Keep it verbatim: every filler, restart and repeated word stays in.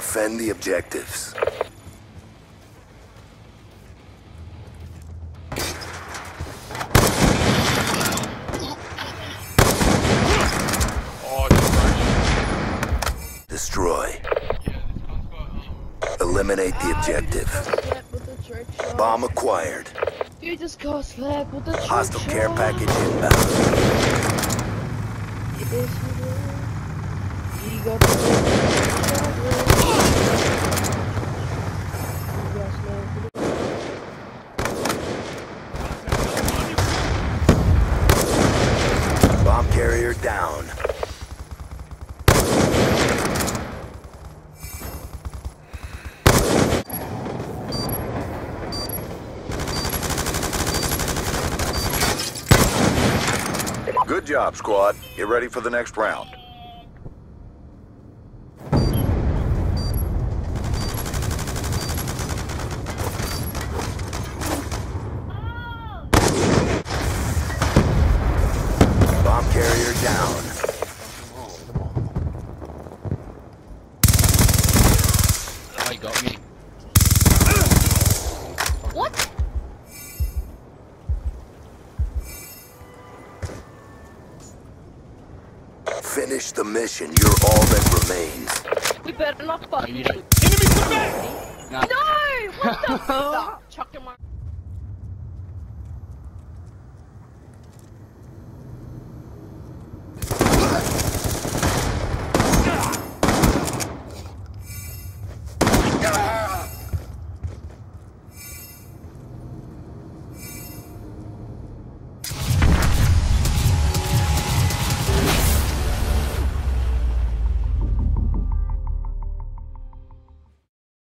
Defend the objectives. Destroy. Eliminate the objective. Bomb acquired. You just got slapped with the trick Hostile shot. care package inbound. Yes, you did. You got the trick shot. You got slapped with it. Bomb carrier down. Good job, squad. Get ready for the next round. Bomb carrier down. Oh, he got me. What? Finish the mission. You're all that remains. We better not fuck. Oh, you No! don't. Enemy combat! No! What the fuck? Chuck him on.